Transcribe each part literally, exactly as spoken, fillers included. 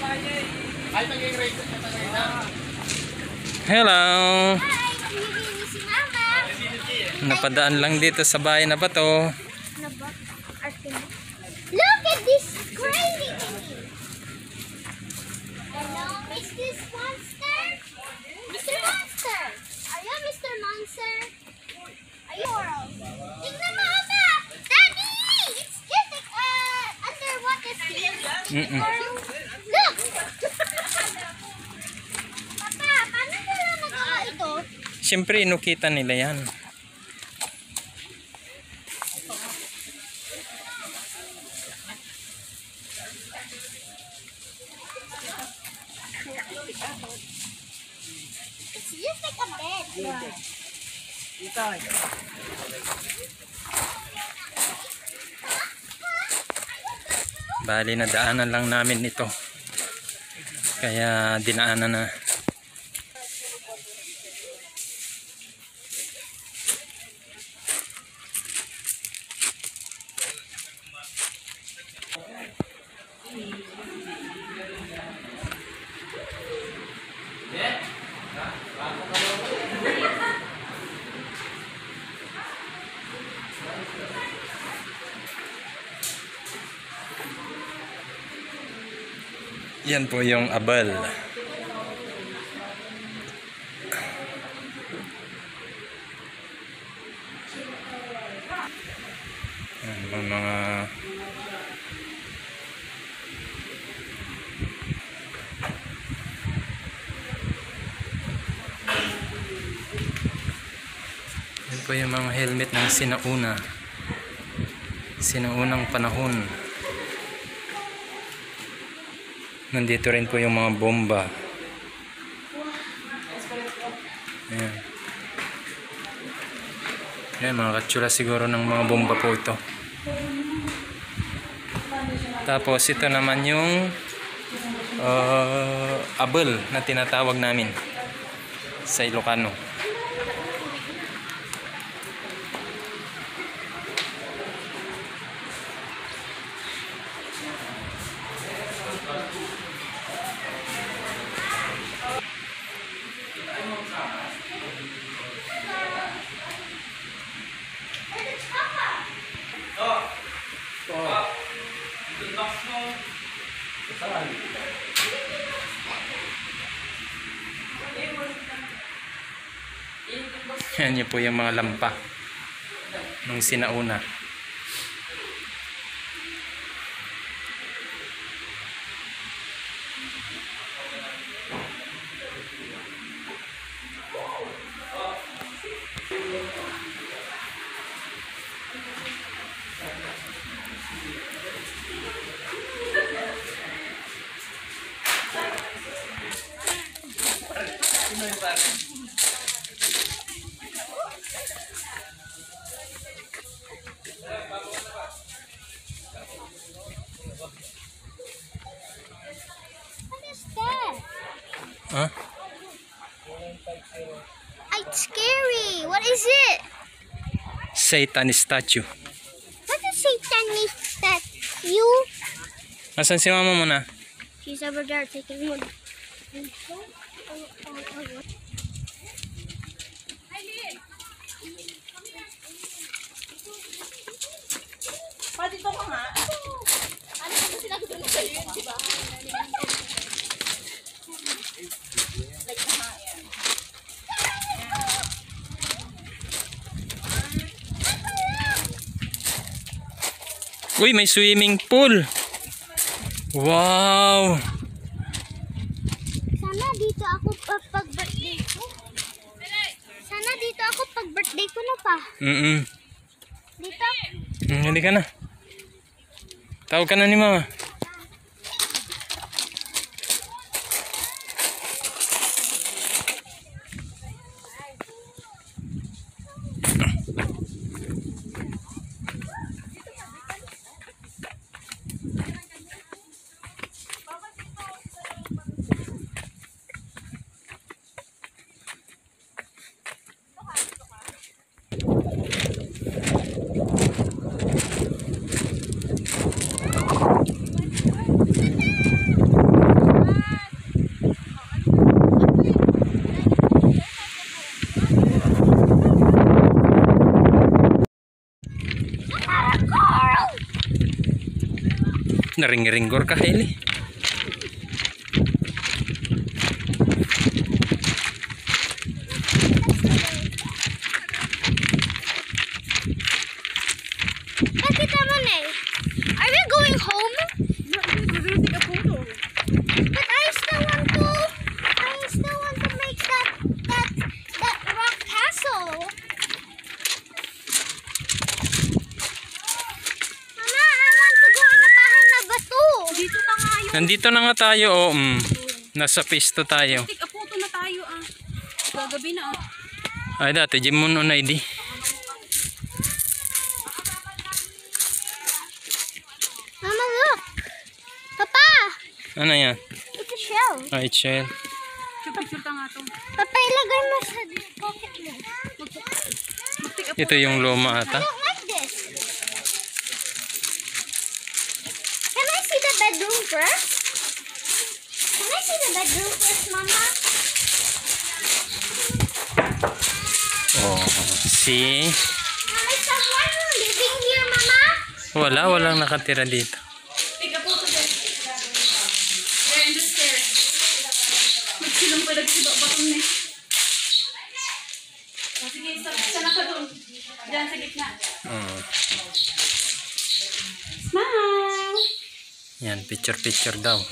Hello. Napadaan lang dito sa bahay na ba to? Look at this crazy thing. Hello, Mister Monster. Mister Monster. Are you Mister Monster? Are you World? Tingnan mo, Mama. Daddy, it's just like uh, underwater sea. Mm -mm. Look. Papa, paano nila nagawa ito? Siyempre, inukita nila yan. It's just like a bed. Bali na daanan lang namin ito. Kaya dinaanan na. Yan po yung abal. Yan, mga yan po yung mga helmet ng sinauna. Sinaunang panahon. Nandito rin po yung mga bomba. Ayan. Ayan, mga katsura siguro ng mga bomba po ito. Tapos ito naman yung uh, abel na tinatawag namin sa Ilocano. Yan yun po yung mga lampa nung sinauna. What is that? Huh? It's scary. What is it? Satan statue. What is Satan is that? You? Nasaan si mama mo na? She's over there taking wood. Pa, dito ka nga. Ano ba sinabi ko na sa'yo yun, di ba? Like na nga yan. Uy, may swimming pool. Wow. Sana dito ako pag, pag birthday ko. Sana dito ako pag birthday ko na pa. Mm-mm. Dito. Mm, hindi ka na. Tawag ka na ni mama. Coral! Naring-ringgor ka, Hailey. Bakit naman eh? Are we going home? But I still want to, I still want to make that, that, that rock castle. Mama, I want to go in the bahay na bato. Dito na nga yun. Nandito na nga tayo, oh. Mm. Nasa pisto tayo. Take a photo na tayo ah. Gagabi na ah. Ay, dati, Jim mo na idi. Mama, look. Papa, Ano yan? it's a shell. Ay, shell. Picture ka nga to. Papa, ilagay mo sa pocket mo. Mag-take a Ito yung luma I ata. don't like this. Can I see the bedroom first? Can I see the bedroom first, Mama? Oh, see? Mama, is someone living here, Mama? Wala, walang nakatira dito. Take a photo there. There in the stairs. Magsilang pa nagsiba baton eh. Oh, sige, sa, sana ka doon. Diyan sa gitna. Oh. Smile! Yan, picture-picture daw.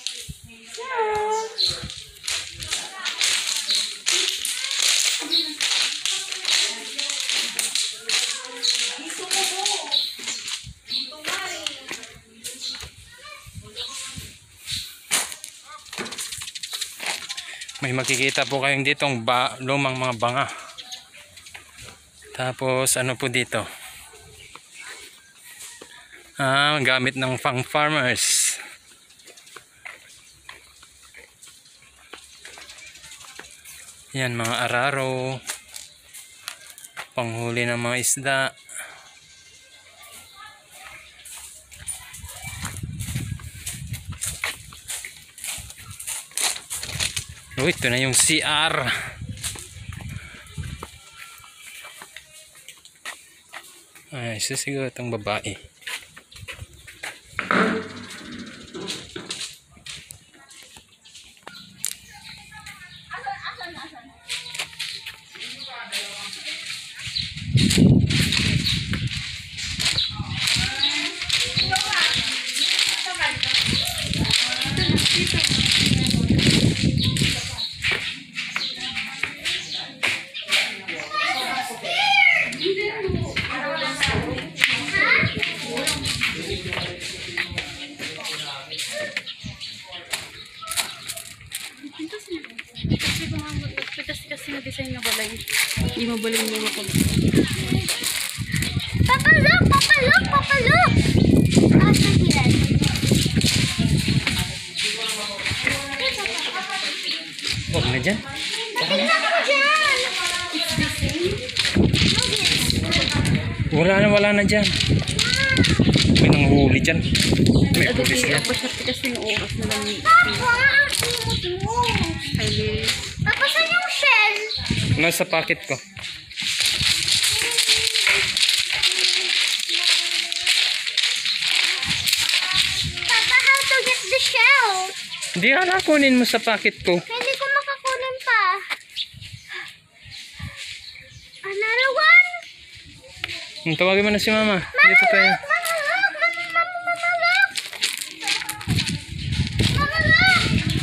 May makikita po kayong ditong ba, lumang mga banga. Tapos ano po dito? Ah, gamit ng pang farmers. Yan, mga araro. Panghuli ng mga isda. Oh, ito na yung C R. Ay, isa siguro itong babae. Kasi kasi na design na balay. Hindi mo balay mo ako. Papa, look! Papa, look! Papa, look! Ah, sa here. Huwag na dyan. Tingnan mo dyan! Wala na, wala na dyan. May nanghuli dyan. May Kasi pulis dyan. kasi kasi yung oras na lang. Papa, ang cute mo. Ay, Papa, saan yung shell? Nasa pocket ko. Papa, how to get the shell? Hindi, ala, kunin mo sa pocket ko. Hindi ko makakunin pa. Another one? Hmm, tawagin mo na si mama. Dito tayo. Mama, look! Mama, mama, mama, look! Mama, look!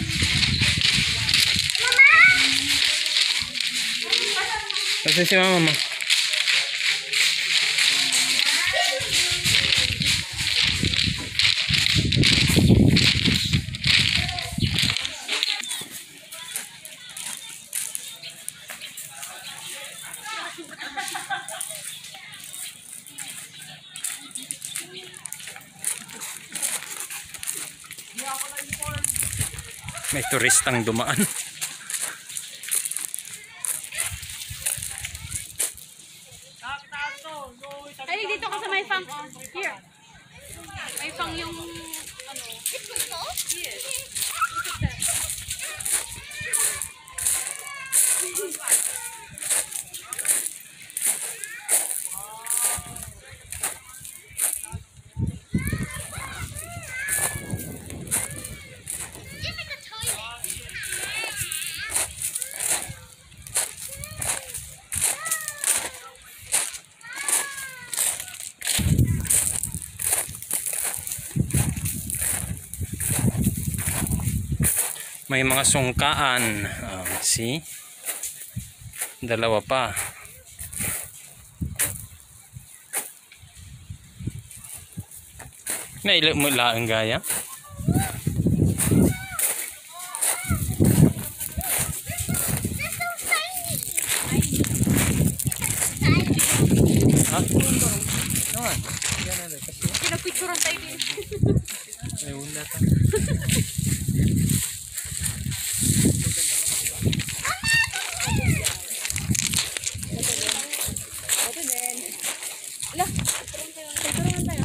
Mama! Kasi si mama ma. May turistang dumaan. ay dito ka sa may fang. Here. May fang yung ano. Yes. May mga sungkaan. Oh, see? Dalawa pa. Nailo mo lang gaya. Ha? Naman. Yan na rin. Kasi Pinapicturean tayo din. may unda ta. Ala, picturean tayo.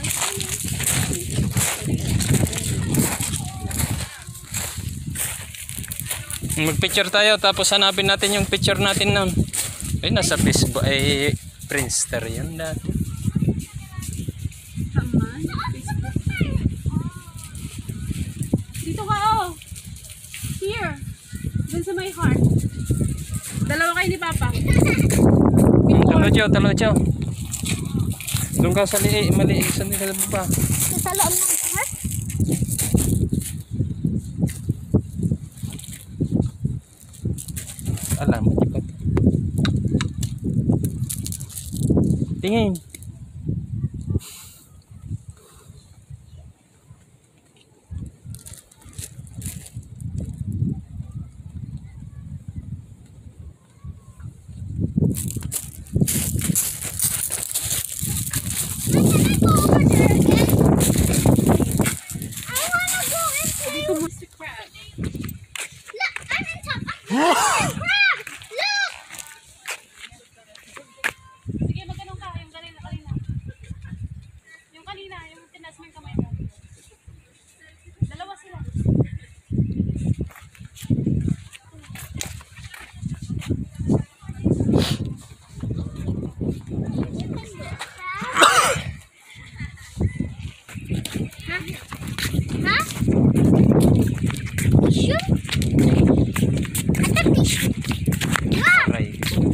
Mag-picture tayo tapos hanapin natin yung picture natin nun. Ay, nasa Facebook. Ay, Friendster yun dati. Haman. Dito ka, oh. Here. Dun sa my heart. Dalawa kayo ni Papa. Talo, Chow. Talo, Chow. Doon ka sa liit. Mali. Sa liit pa. Sa loob ng heart? Alam mo, di ba? Tingin. Dito mo si Crab. Look, I'm on top. I'm crab. Look. Sige, magkanong ka. Yung kanina, kanina. Yung kanina, yung tinas mo yung kamay mo. Dalawa sila. Huh? Tissue? I got tissue. Look. Right.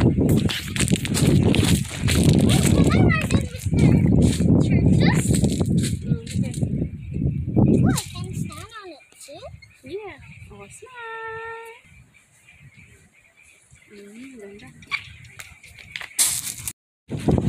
Can I ride in Mister Churches? Oh, I can stand on it too. Yeah. Oh, smile. Mm, ganda.